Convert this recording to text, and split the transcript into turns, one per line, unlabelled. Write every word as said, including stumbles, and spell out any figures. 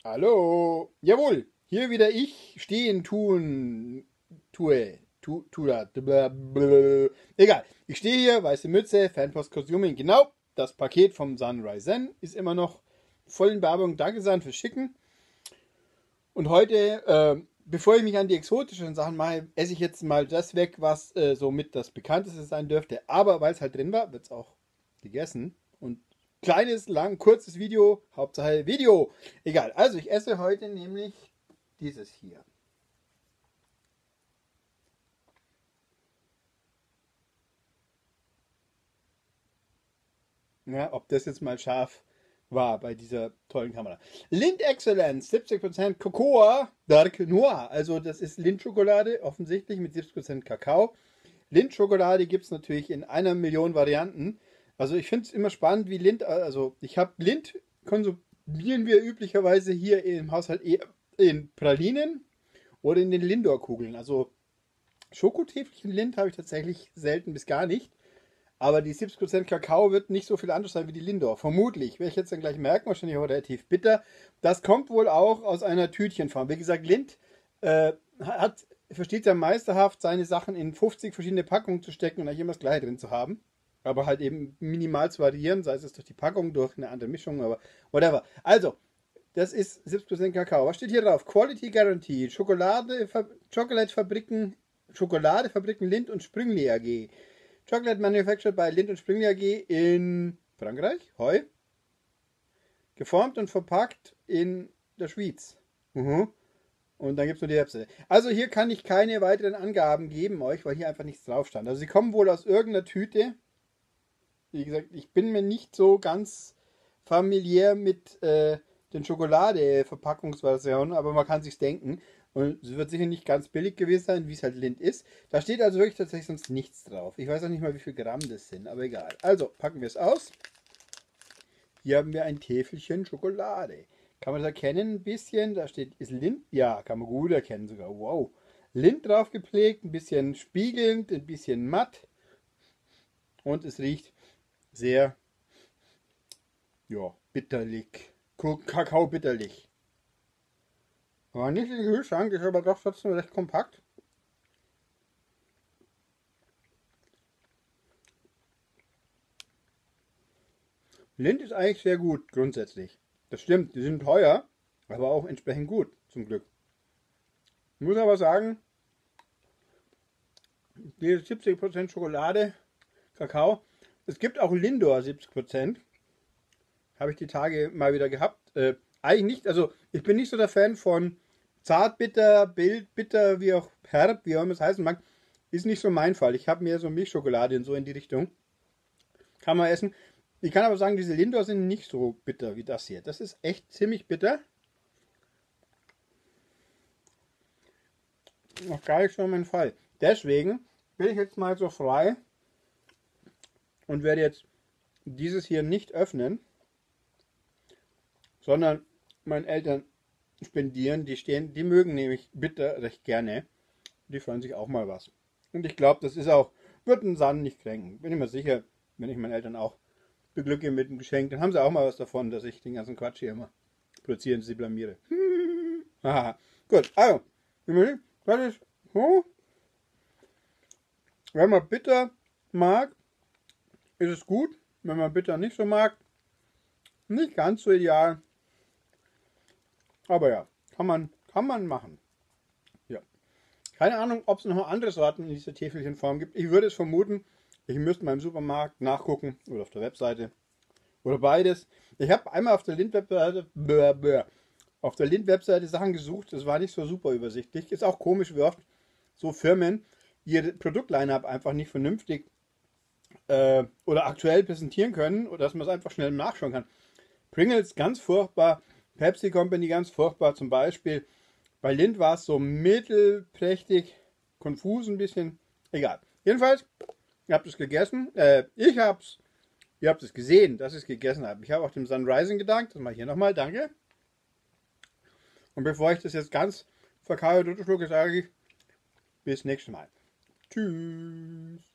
Hallo. Jawohl, hier wieder ich stehen tun, tue, tu, tu da, blablabla. Egal, ich stehe hier, weiße Mütze, Fanpost Cosuming, genau, das Paket vom Sunrise Zen ist immer noch voll in Bearbeitung. Danke San fürs Schicken. Und heute, äh, bevor ich mich an die exotischen Sachen mache, esse ich jetzt mal das weg, was äh, somit das bekannteste sein dürfte. Aber weil es halt drin war, wird es auch gegessen. Und kleines, lang, kurzes Video, Hauptsache Video. Egal, also ich esse heute nämlich dieses hier. Ja, ob das jetzt mal scharf war bei dieser tollen Kamera. Lind Excellence, siebzig Prozent Cocoa Dark Noir. Also das ist Lindt-Schokolade, offensichtlich mit siebzig Prozent Kakao. Lindt-Schokolade gibt es natürlich in einer Million Varianten. Also ich finde es immer spannend, wie Lindt, also ich habe Lindt, konsumieren wir üblicherweise hier im Haushalt eher in Pralinen oder in den Lindor-Kugeln. Also Schokotäfelchen Lindt habe ich tatsächlich selten bis gar nicht. Aber die siebzig Prozent Kakao wird nicht so viel anders sein wie die Lindor. Vermutlich. Werde ich jetzt dann gleich merken, wahrscheinlich auch relativ bitter. Das kommt wohl auch aus einer Tütchenform. Wie gesagt, Lindt äh, hat, versteht ja meisterhaft, seine Sachen in fünfzig verschiedene Packungen zu stecken und eigentlich immer das gleiche drin zu haben. Aber halt eben minimal zu variieren, sei es durch die Packung, durch eine andere Mischung, aber whatever. Also, das ist siebzig Prozent Kakao. Was steht hier drauf? Quality Guarantee. Schokolade, Chocolatefabriken, Schokoladefabriken Lindt und Sprüngli A G. Chocolate manufactured by Lindt und Sprüngli A G in Frankreich, Heu. Geformt und verpackt in der Schweiz. Mhm. Und dann gibt es nur die Webseite. Also hier kann ich keine weiteren Angaben geben euch, weil hier einfach nichts drauf stand. Also sie kommen wohl aus irgendeiner Tüte. Wie gesagt, ich bin mir nicht so ganz familiär mit äh, den Schokolade-Verpackungsversionen, aber man kann sich's denken. Und es wird sicher nicht ganz billig gewesen sein, wie es halt Lindt ist. Da steht also wirklich tatsächlich sonst nichts drauf. Ich weiß auch nicht mal, wie viel Gramm das sind, aber egal. Also, packen wir es aus. Hier haben wir ein Täfelchen Schokolade. Kann man das erkennen ein bisschen? Da steht, ist Lindt? Ja, kann man gut erkennen sogar. Wow. Lindt drauf gepflegt, ein bisschen spiegelnd, ein bisschen matt. Und es riecht sehr, ja, bitterlich. Kakao bitterlich. Aber nicht in den Kühlschrank, ist aber doch trotzdem recht kompakt. Lindt ist eigentlich sehr gut, grundsätzlich. Das stimmt, die sind teuer, aber auch entsprechend gut, zum Glück. Ich muss aber sagen, die siebzig Prozent Schokolade, Kakao, es gibt auch Lindor siebzig Prozent. Habe ich die Tage mal wieder gehabt. Äh, eigentlich nicht, also ich bin nicht so der Fan von Zartbitter, Bildbitter, wie auch herb, wie auch immer es heißen mag. Ist nicht so mein Fall. Ich habe mehr so Milchschokolade und so in die Richtung. Kann man essen. Ich kann aber sagen, diese Lindor sind nicht so bitter wie das hier. Das ist echt ziemlich bitter. Noch gar nicht so mein Fall. Deswegen bin ich jetzt mal so frei und werde jetzt dieses hier nicht öffnen, sondern meinen Eltern spendieren. Die stehen, die mögen nämlich bitter recht gerne. Die freuen sich auch mal was. Und ich glaube, das ist auch, wird einen San nicht kränken. Bin ich mir sicher, wenn ich meinen Eltern auch beglücke mit einem Geschenk, dann haben sie auch mal was davon, dass ich den ganzen Quatsch hier immer produziere und sie blamiere. Haha. Gut, also, das ist so. Wenn man bitter mag, ist es gut. Wenn man bitter nicht so mag, nicht ganz so ideal. Aber ja, kann man, kann man machen. Ja. Keine Ahnung, ob es noch andere Sorten in dieser Täfelchenform gibt. Ich würde es vermuten. Ich müsste mal im Supermarkt nachgucken oder auf der Webseite oder beides. Ich habe einmal auf der Lindt-Webseite auf der Lindt-Webseite Sachen gesucht. Das war nicht so super übersichtlich. Ist auch komisch, wie oft so Firmen ihr Produktline-up einfach nicht vernünftig äh, oder aktuell präsentieren können oder dass man es einfach schnell nachschauen kann. Pringles ganz furchtbar. Pepsi Company ganz furchtbar. Zum Beispiel bei Lindt war es so mittelprächtig, konfus ein bisschen. Egal. Jedenfalls, ihr habt es gegessen. Äh, ich hab's. Ihr habt es gesehen, dass ich es gegessen habe. Ich habe auch dem Sunrising gedankt. Das mache ich hier nochmal. Danke. Und bevor ich das jetzt ganz verkaufe, schlucke, sage ich bis nächstes Mal. Tschüss.